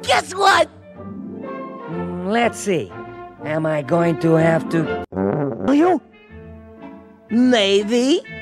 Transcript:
Guess what? Let's see. Am I going to have to... you? Maybe.